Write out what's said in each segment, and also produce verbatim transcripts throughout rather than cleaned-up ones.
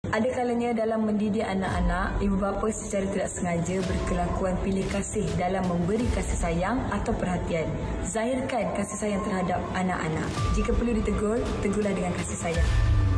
Ada kalanya dalam mendidik anak-anak, ibu bapa secara tidak sengaja berkelakuan pilih kasih dalam memberi kasih sayang atau perhatian. Zahirkan kasih sayang terhadap anak-anak. Jika perlu ditegur, tegurlah dengan kasih sayang.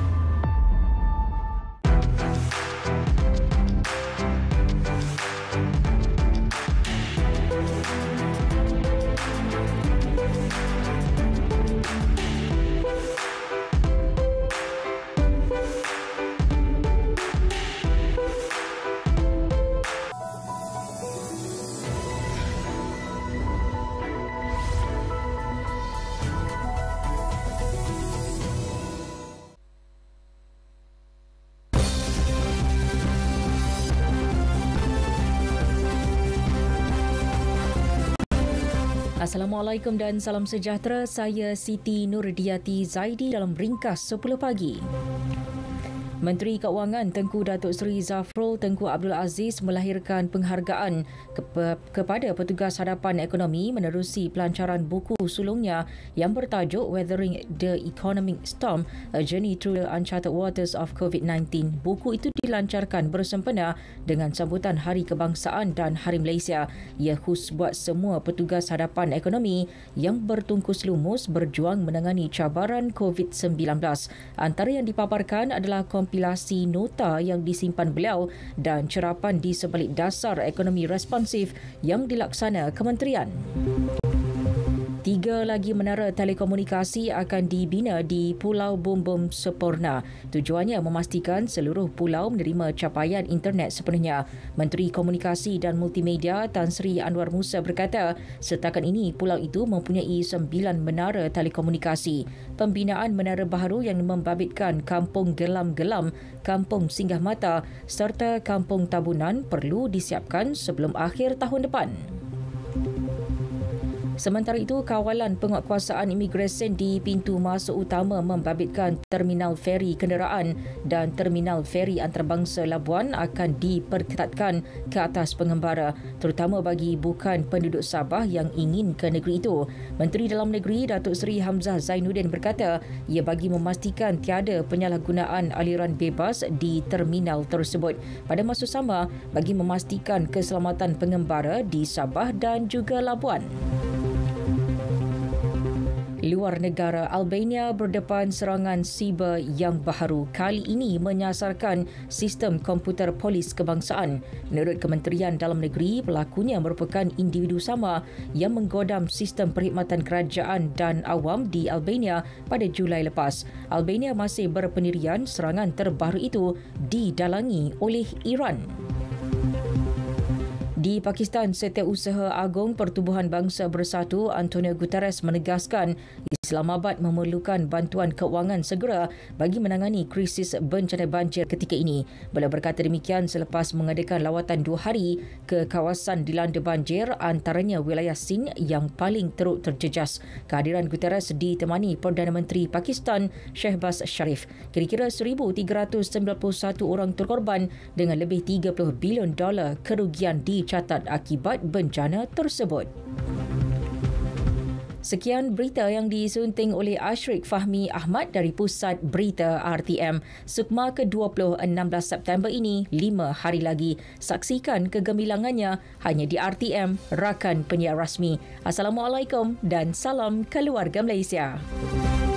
Assalamualaikum dan salam sejahtera. Saya Siti Nurdiati Zaidi dalam ringkas sepuluh pagi. Menteri Keuangan Tengku Datuk Seri Zafrul Tengku Abdul Aziz melahirkan penghargaan kepa- kepada petugas hadapan ekonomi menerusi pelancaran buku sulungnya yang bertajuk Weathering the Economic Storm: A Journey Through the Uncharted Waters of COVID sembilan belas. Buku itu dilancarkan bersempena dengan sambutan Hari Kebangsaan dan Hari Malaysia. Ia khus buat semua petugas hadapan ekonomi yang bertungkus lumus berjuang menangani cabaran COVID sembilan belas. Antara yang dipaparkan adalah kompilasi nota yang disimpan beliau dan cerapan di sebalik dasar ekonomi responsif yang dilaksana kementerian. Tiga lagi menara telekomunikasi akan dibina di Pulau Bumbung Sepurna. Tujuannya memastikan seluruh pulau menerima capaian internet sepenuhnya. Menteri Komunikasi dan Multimedia Tan Sri Anwar Musa berkata, setakat ini pulau itu mempunyai sembilan menara telekomunikasi. Pembinaan menara baharu yang membabitkan Kampung Gelam-Gelam, Kampung Singgah Mata serta Kampung Tabunan perlu disiapkan sebelum akhir tahun depan. Sementara itu, kawalan penguatkuasaan imigresen di pintu masuk utama membabitkan terminal feri kenderaan dan terminal feri antarabangsa Labuan akan diperketatkan ke atas pengembara, terutama bagi bukan penduduk Sabah yang ingin ke negeri itu. Menteri Dalam Negeri Datuk Seri Hamzah Zainuddin berkata, ia bagi memastikan tiada penyalahgunaan aliran bebas di terminal tersebut. Pada masa sama, bagi memastikan keselamatan pengembara di Sabah dan juga Labuan. Luar negara, Albania berdepan serangan siber yang baharu. Kali ini menyasarkan sistem komputer polis kebangsaan. Menurut Kementerian Dalam Negeri, pelakunya merupakan individu sama yang menggodam sistem perkhidmatan kerajaan dan awam di Albania pada Julai lepas. Albania masih berpendirian serangan terbaru itu didalangi oleh Iran. Di Pakistan, Setiausaha Agung Pertubuhan Bangsa Bersatu Antonio Guterres menegaskan Islamabad memerlukan bantuan keuangan segera bagi menangani krisis bencana banjir ketika ini. Beliau berkata demikian selepas mengadakan lawatan dua hari ke kawasan dilanda banjir, antaranya wilayah Sindh yang paling teruk terjejas. Kehadiran Guterres ditemani Perdana Menteri Pakistan Shehbaz Sharif. Kira-kira seribu tiga ratus sembilan puluh satu orang terkorban dengan lebih tiga puluh bilion dolar kerugian dicatat akibat bencana tersebut. Sekian berita yang disunting oleh Ashrik Fahmi Ahmad dari Pusat Berita R T M. Sukma ke dua puluh enam belas September ini, lima hari lagi. Saksikan kegemilangannya hanya di R T M, rakan penyiar rasmi. Assalamualaikum dan salam keluarga Malaysia.